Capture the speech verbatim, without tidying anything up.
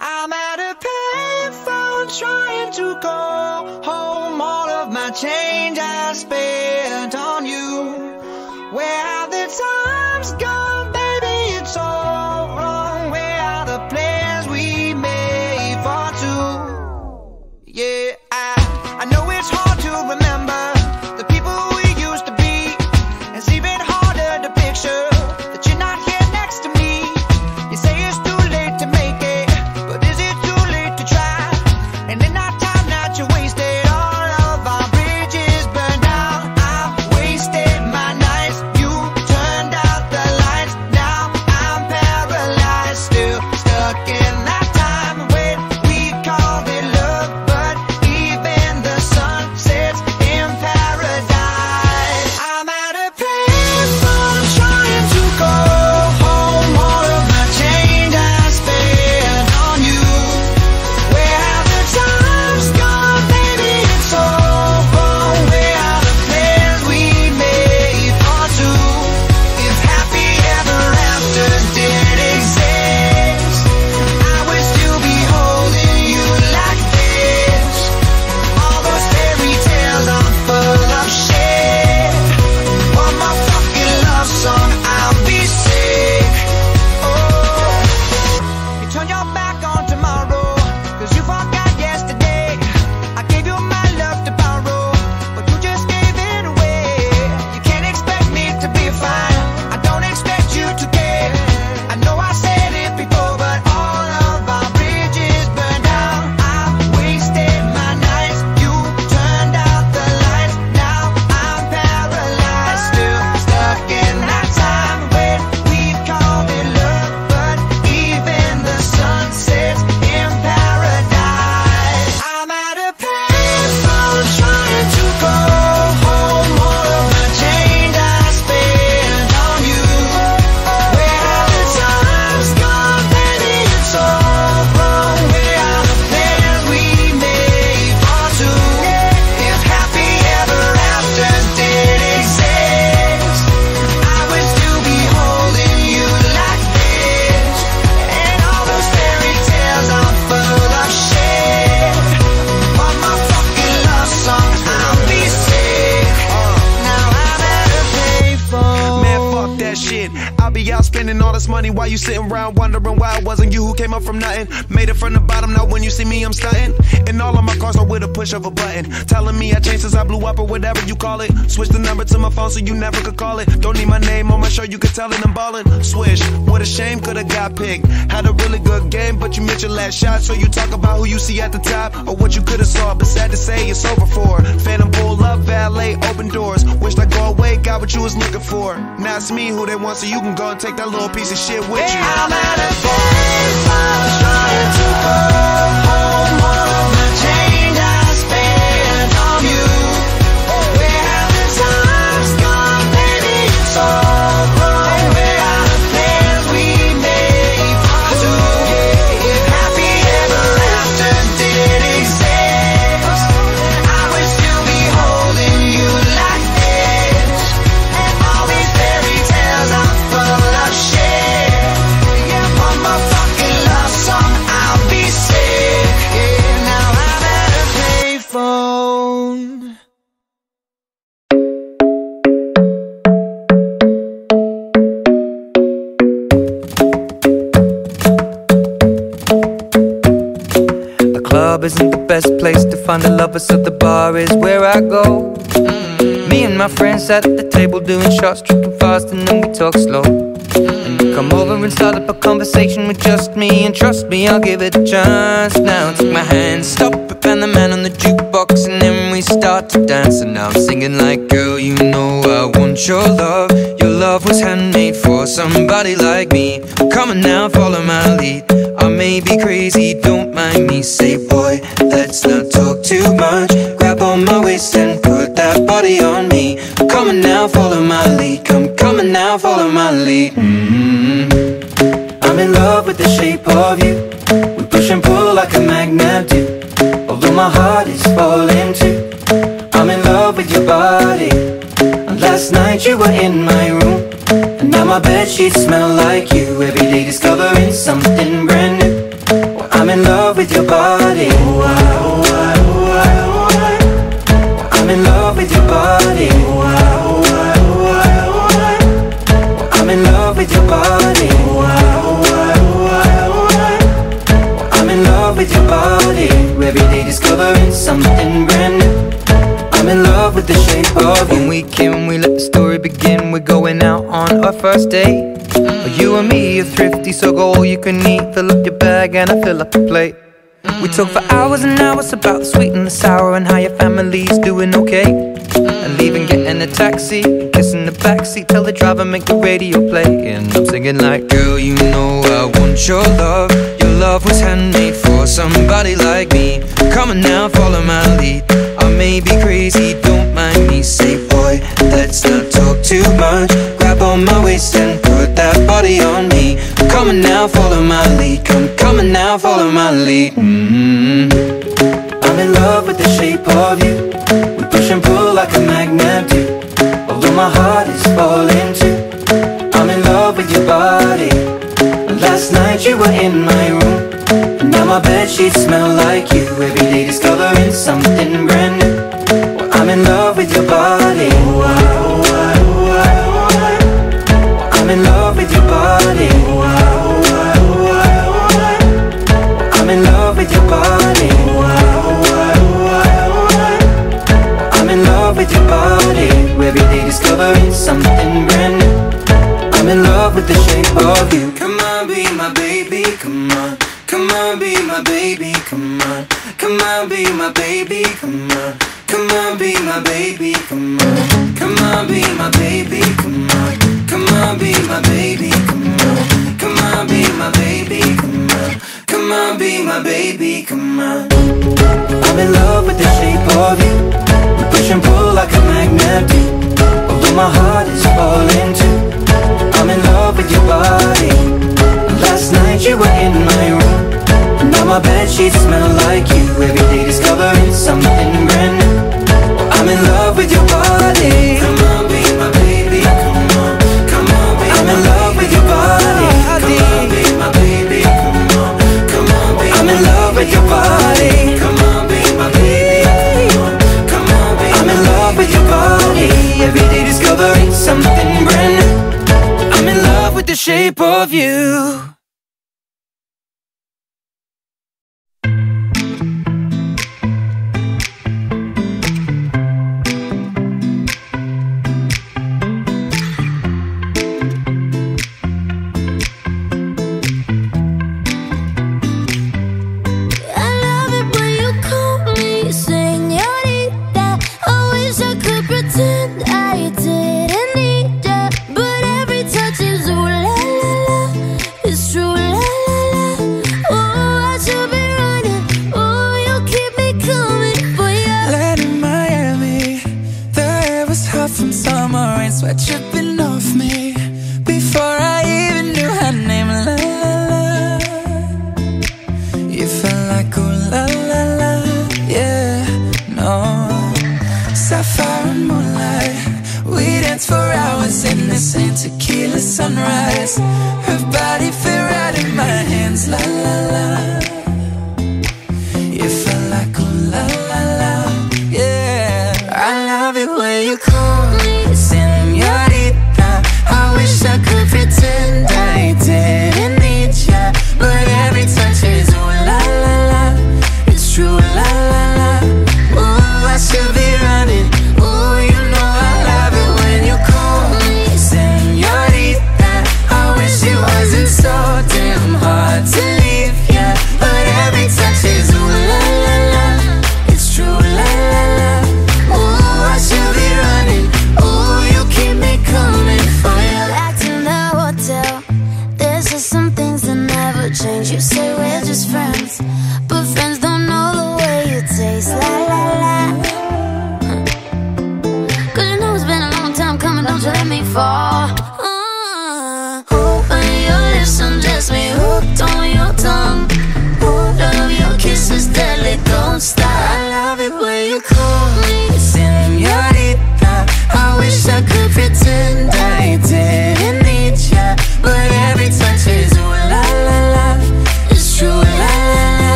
I'm at a payphone trying to go home. All of my change I spent on you. Where have the times gone, baby? It's all wrong. Where are the plans we made for two? Yeah, I, I know it's hard to remember the people we used to be. It's even harder to picture that you're not here next to me. You say it's too late to make it, but is it too late to try? And in our time that you wasted, all of our bridges burned out. I wasted my nights, you turned out the lights. Now I'm paralyzed, still stuck in that time when we called it love. But even the sun sets in paradise. I'm at a payphone trying to go home. All of my change I spent on you. Where have the times gone, baby? It's all wrong. Where are the plans we made for two? If happy ever after did exist, I would still be holding you like this. All those fairy tales are full of shit. One more fucking love song, I'll be sick. Oh, you turn your back on tomorrow, cause you forgot yesterday. I gave you my love to borrow, but you just gave it away. You can't expect me to be fine, I don't expect you to care. I know I said it before, but all of our bridges burned out. I wasted my nights, you turned out the lights. Now I'm paralyzed, still stuck in that time when we called it love. But even the sun sets in paradise. I'm at a payphone trying to go home. All of my change I spent on you. Where have the times gone, baby? It's all wrong. Where are the plans we made for two? If happy ever after did exist, I would still be holding you like this. And all those fairy tales are full of shit. One more fucking love song, I'll be sick. Now I'm at a payphone. Man, fuck that shit. I'll be out spending all this money while you sitting around wondering why it wasn't you who came up from nothing. Made it from the bottom, now when you see me, I'm stunting. And all of my cars are with a push of a button, telling me I changed since I blew up or whatever you call it. Switch the number to my phone so you never could call it. Don't need my name on my shirt, you could tell it I'm ballin'. Swish, what a shame, could've got picked. Had a really good game, but you missed your last shot. So you talk about who you see at the top, or what you could've saw, but sad to say it's over for. Phantom pull up, valet, open doors. Wished I go away, got what you was looking for. Now it's me who they want, so you can go and take that little piece of shit with you. I'm at a payphone trying to go home. All of my change I spent on you. Where have the times gone, baby? It's all wrong. Where are the plans we made for two? If happy ever after did exist, I would still be holding you like this. And all these fairy tales are full of shit. Yeah, one more fucking love song, I'll be sick. Yeah, now I'm at a payphone. The club isn't the best place to find a lover, so the bar is where I go. Me and my friends sat at the table doing shots, tripping fast, and then we talk slow. And you come over and start up a conversation with just me, and trust me, I'll give it a chance. Now take my hand, stop it, and the man on the jukebox, and then we start to dance. And now I'm singing like, girl, you know I want your love. Your love was handmade for somebody like me. Come on now, follow my lead. I may be crazy, don't mind me. Say, boy, let's not talk too much. Grab on my waist and put that body on me. Come on now, follow my lead. Come, come on now, follow my lead. Mm-hmm. I'm in love with the shape of you. We push and pull like a magnet do. Although my heart is falling too, I'm in love with your body. And last night you were in my room, and now my bedsheets smell like you. Every day discovering something brand new. Well, I'm in love with your body. Ooh, I, ooh, I, ooh, I, ooh, I. I'm in love with your body. Ooh, I, ooh, I, ooh, I, ooh, I. I'm in love with your body. Ooh, I, ooh, I, ooh, I, ooh, I. I'm in love with your body. Every day discovering something brand new. I'm in love with the shape of you. When we came, we let the story begin. We're going out on our first date. You and me are thrifty, so go all you can eat. Fill up your bag and I fill up the plate. We talk for hours and hours about the sweet and the sour, and how your family's doing okay. And leaving, getting a taxi, kissing the backseat, tell the driver make the radio play. And I'm singing like, girl, you know I want your love. Your love was handmade for somebody like me. Come on now, follow my lead. I may be crazy, don't mind me. Say, boy, let's not talk too much. Grab on my waist and put that body on me. Come on now, follow my lead. Come, come on now, follow my lead. mm-hmm. I'm in love with the shape of you. We push and pull like a magnet do. Although my heart is falling too. I'm in love with your body. Last night you were in my room, and now my bedsheets smell like you. Every day discovering something brand new. Well, I'm in love with your body. Ooh, I, ooh, I, ooh, I, ooh, I. I'm in love with your body. Ooh, I, ooh, I, ooh, I, ooh, I. I'm in love with your body. Ooh, I, ooh, I, ooh, I, ooh, I. I'm in love with your body. Every day discovering something brand new. I'm in love with the shape of you. Come on, be my baby, come on. Come on, be my baby, come on. Come on, be my baby, come on. Come on, be my baby, come on. Come on, be my baby, come on. Come on, be my baby, come on. Come on, be my baby, come on. Come on, be my baby, come on. I'm in love with the shape of you. We push and pull like a magnet do. Although my heart is falling too. I'm in love with your body. Last night you were in my room, now my bedsheets smell like you. Every day discovering something brand new. I'm in love with your body. Come on, be my baby, come on. Come on, be I'm in love with your body. Come on, be my baby, come on. Come on, be I'm in love with your body. Come on, be my baby, come on. Come on, be I'm in love with your body. Every day discovering something brand new. I'm in love with the shape of you. Sweat dripping off me before I even knew her name. La la la. You felt like ooh la la la. Yeah, no. Sapphire and moonlight, we danced for hours in the same tequila sunrise.